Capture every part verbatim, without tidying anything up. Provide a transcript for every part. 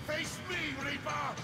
Face me, Reaper!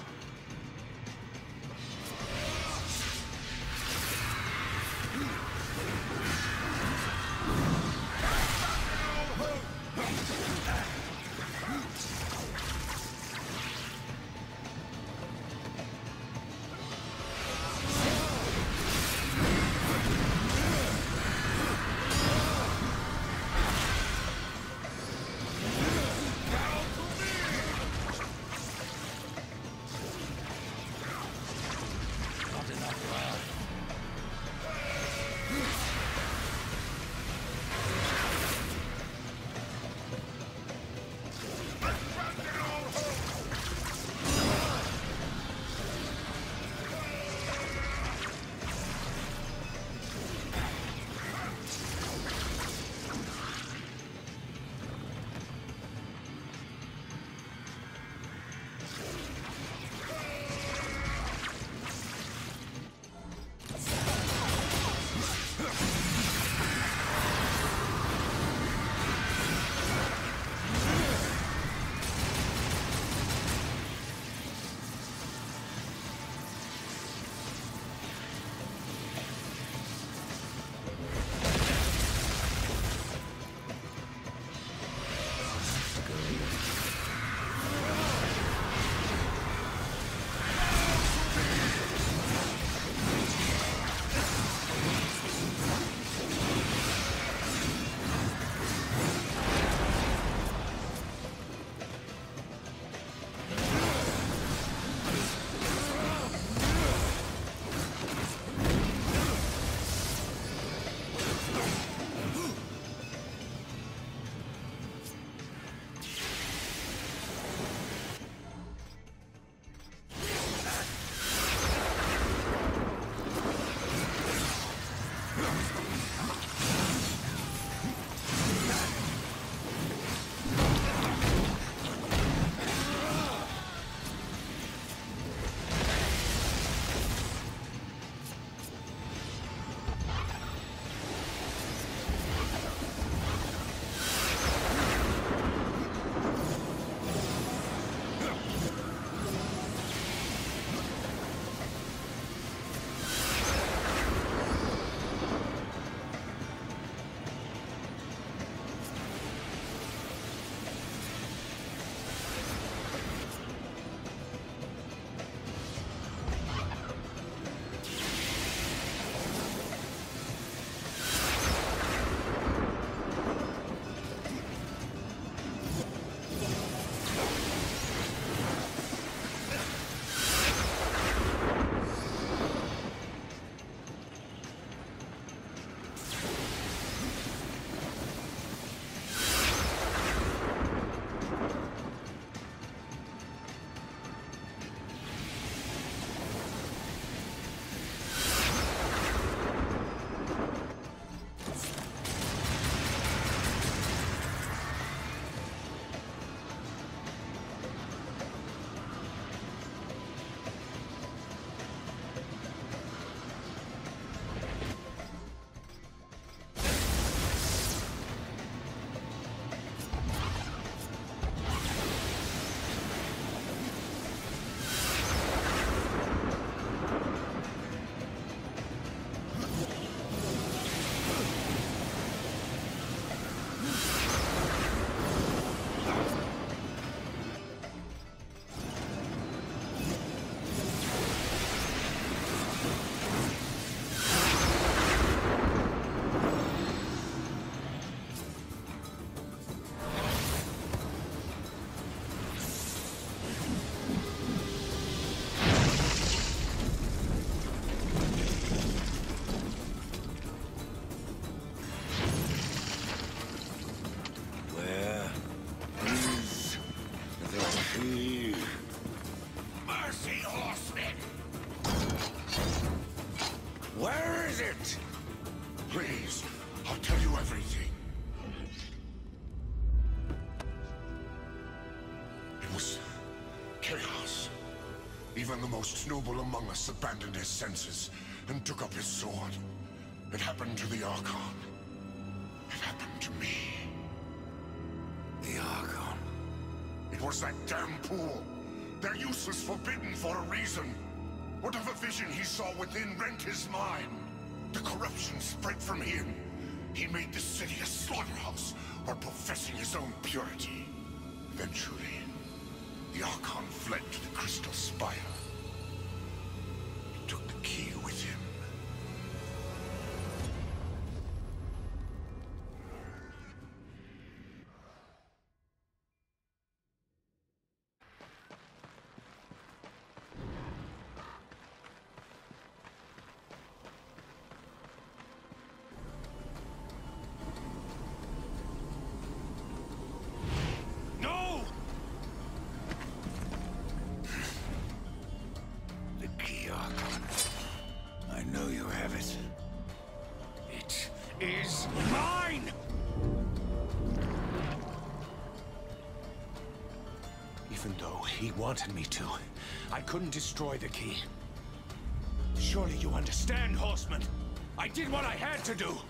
Please, I'll tell you everything. It was chaos. Even the most noble among us abandoned his senses and took up his sword. It happened to the Archon. It happened to me. The Archon. It was that damn pool. Their use was forbidden for a reason. Whatever vision he saw within rent his mind. The corruption spread from him. He made the city a slaughterhouse while professing his own purity. Eventually, the Archon fled to the Crystal Spire. He took the key with him. Is mine! Even though he wanted me to, I couldn't destroy the key. Surely you understand, Horseman. I did what I had to do.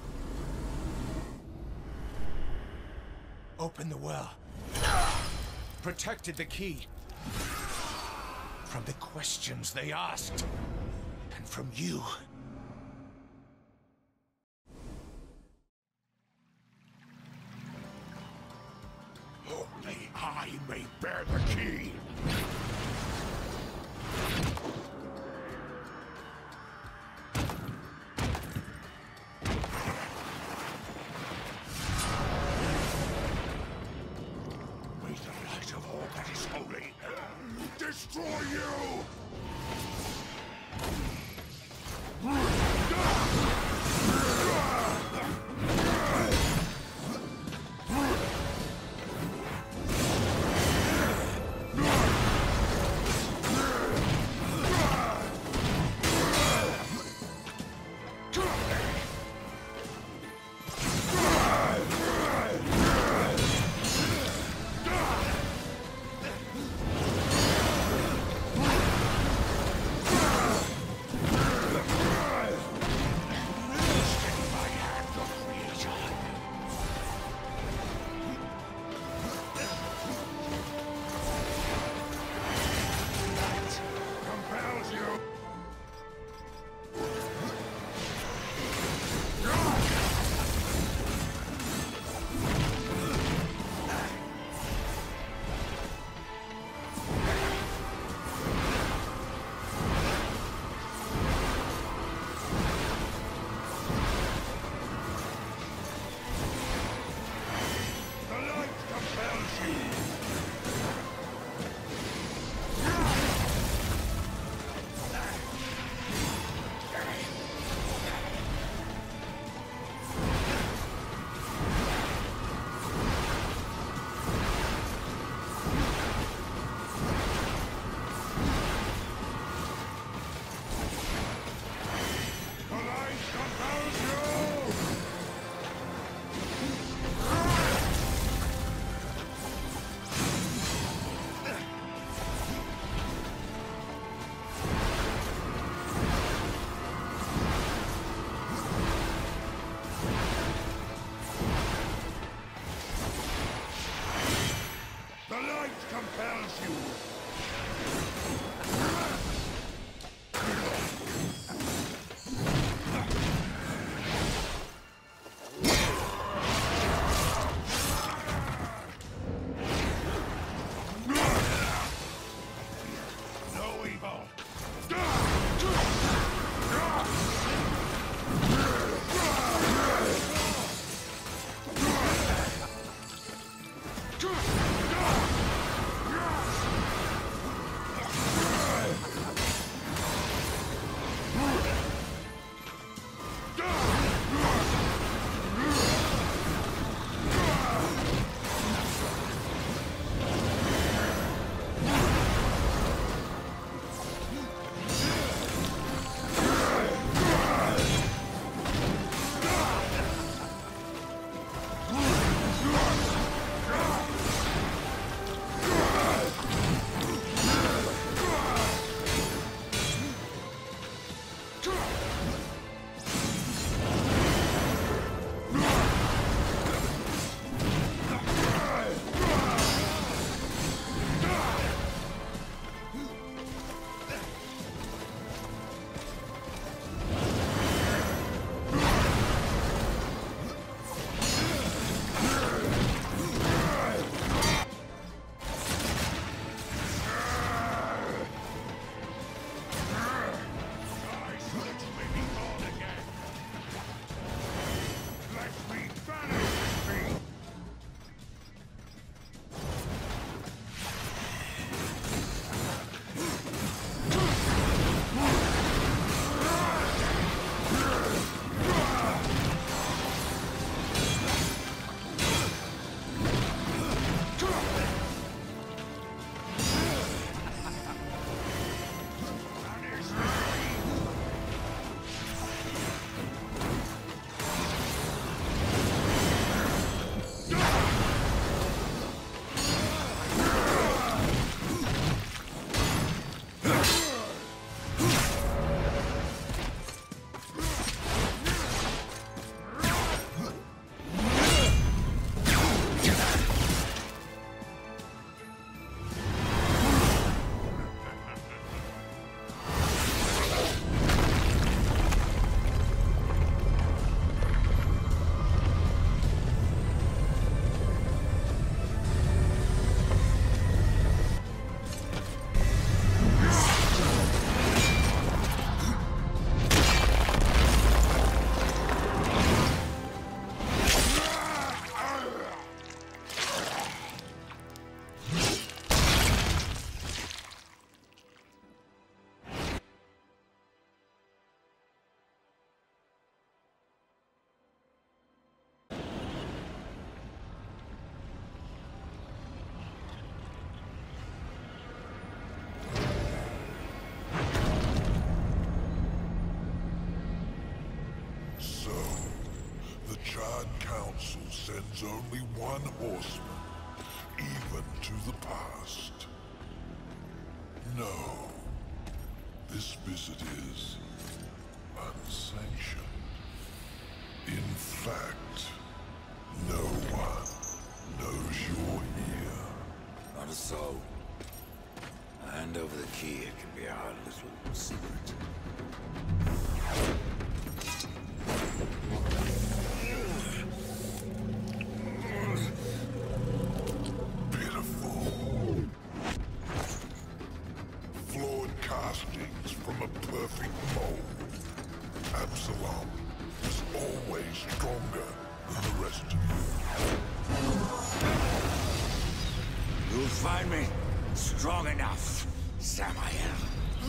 Opened the well. Protected the key. From the questions they asked. And from you. Only I may bear the key. May the light of all that is holy destroy you! sends only one horseman, even to the past. No. This visit is unsanctioned. In fact, no one knows you're here. Not so. I hand over the key, it can be our little secret. Pitiful. Flawed castings from a perfect mold. Absalom is always stronger than the rest of you. You'll find me strong enough, Samael.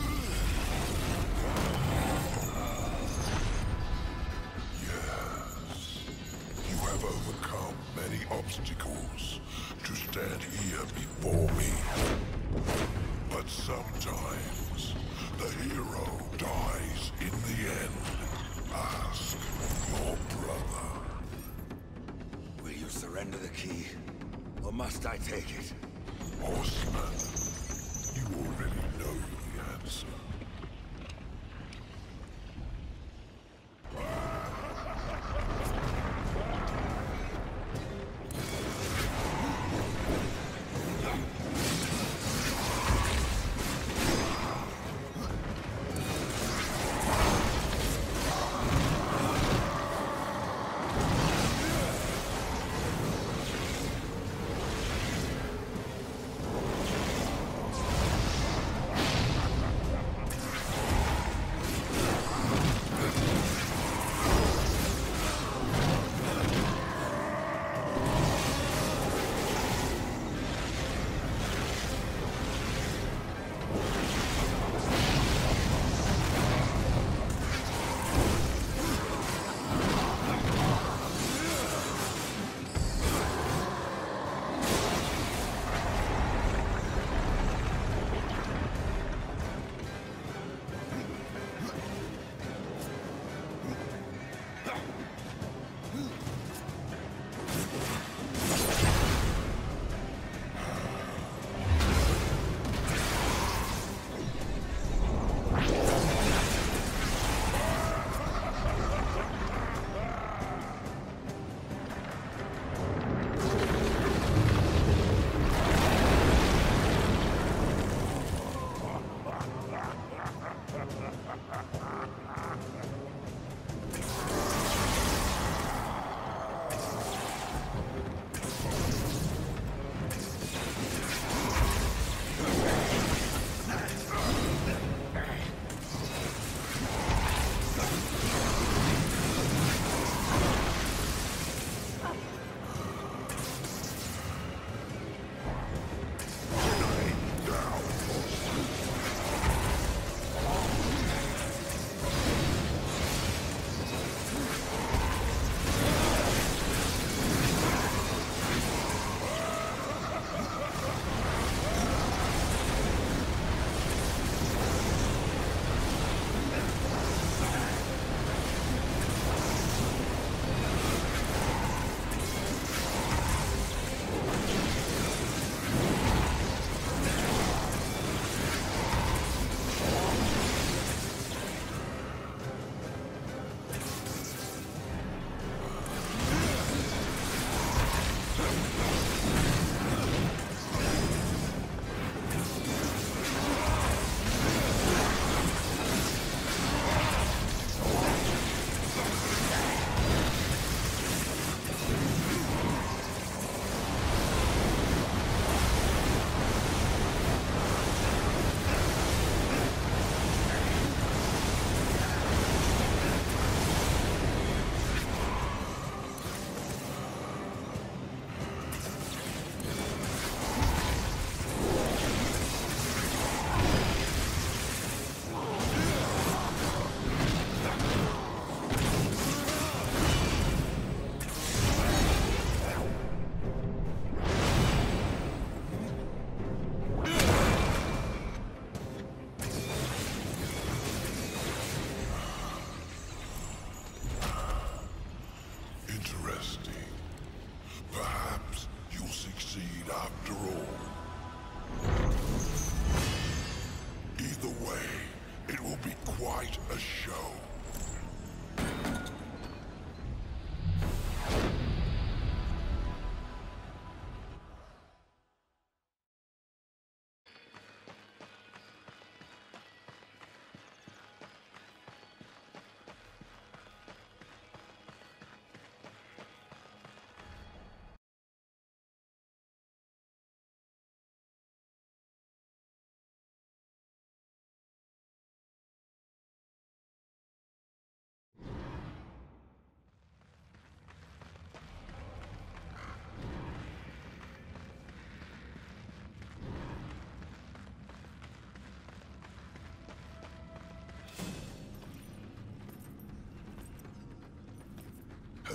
Yes. You have overcome many obstacles to stand here before me. But sometimes the hero dies in the end. Ask your brother. Will you surrender the key? Or must I take it? Horseman, you already know the answer.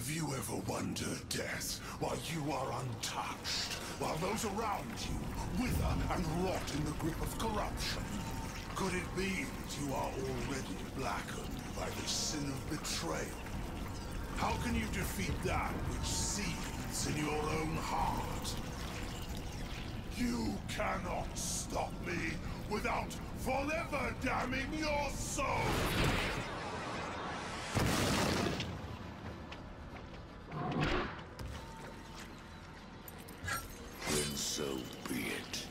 Have you ever wondered, Death, why you are untouched, while those around you wither and rot in the grip of corruption? Could it be that you are already blackened by the sin of betrayal? How can you defeat that which seethes in your own heart? You cannot stop me without forever damning your soul! Then so be it.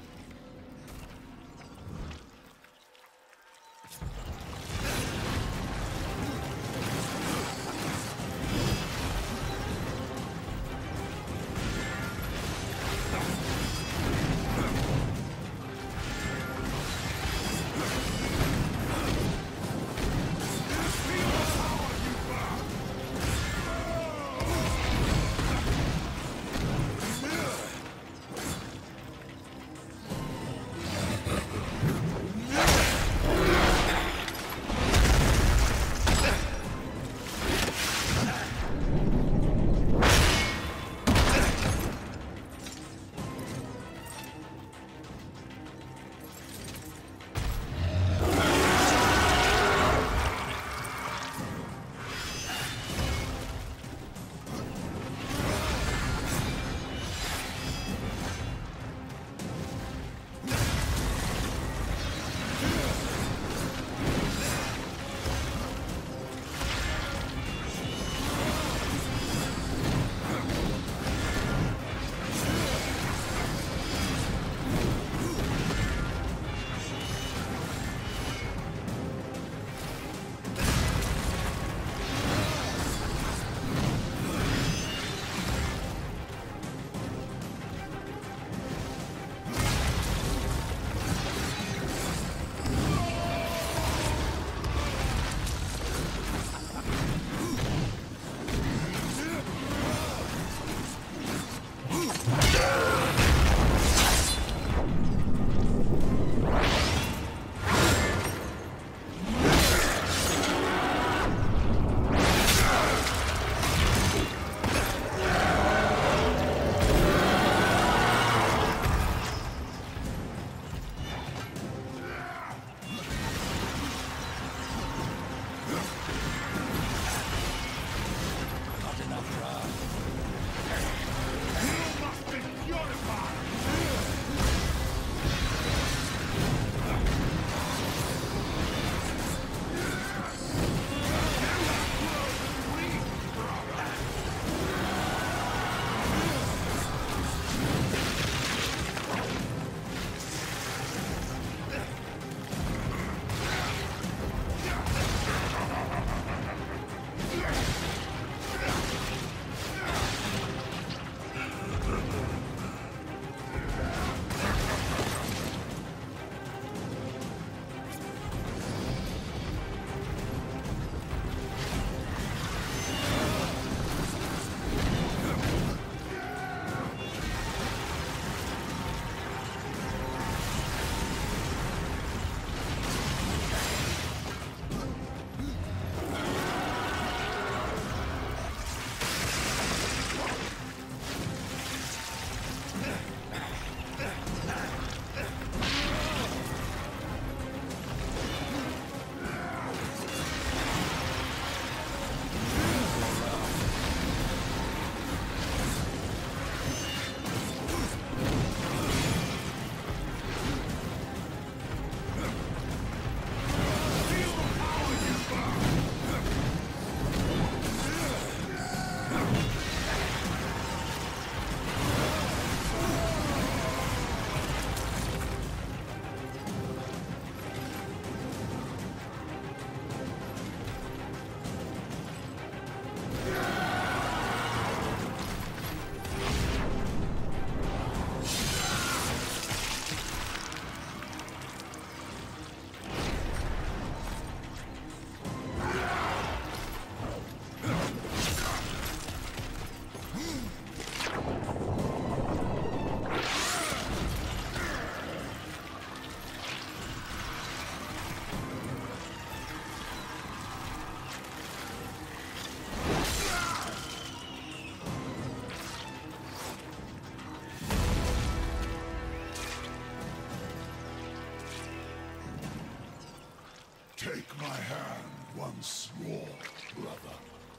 Take my hand once more, brother.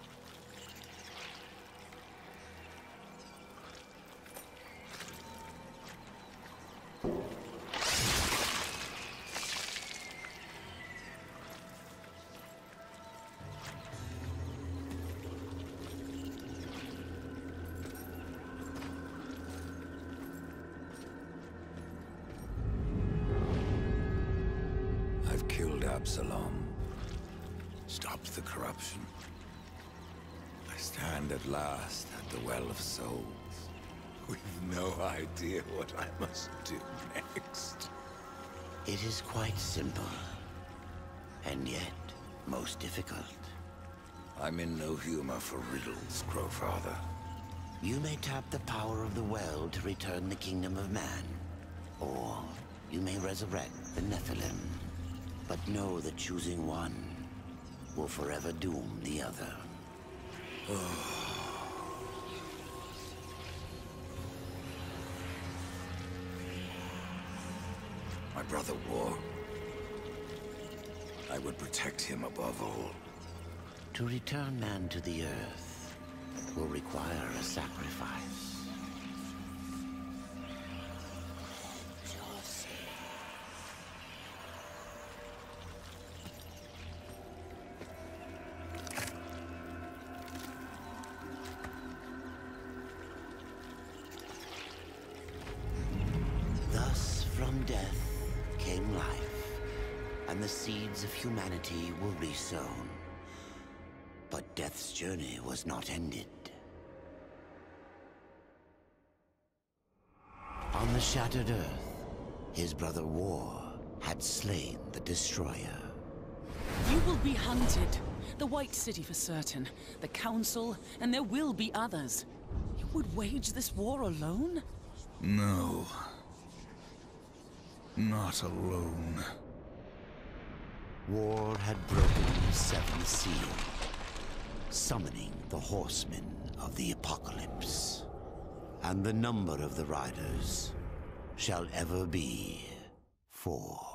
I've killed Absalom. Stopped the corruption. I stand at last at the Well of Souls, with no idea what I must do next. It is quite simple, and yet most difficult. I'm in no humor for riddles, Crowfather. You may tap the power of the well to return the kingdom of man, or you may resurrect the Nephilim. But know that choosing one will forever doom the other. My brother War. I would protect him above all. To return man to the earth will require a sacrifice. From death came life, and the seeds of humanity were resown. But death's journey was not ended. On the shattered earth, his brother War had slain the Destroyer. You will be hunted. The White City for certain, the Council, and there will be others. You would wage this war alone? No. Not alone. War had broken the seventh seal, summoning the Horsemen of the Apocalypse. And the number of the Riders shall ever be four.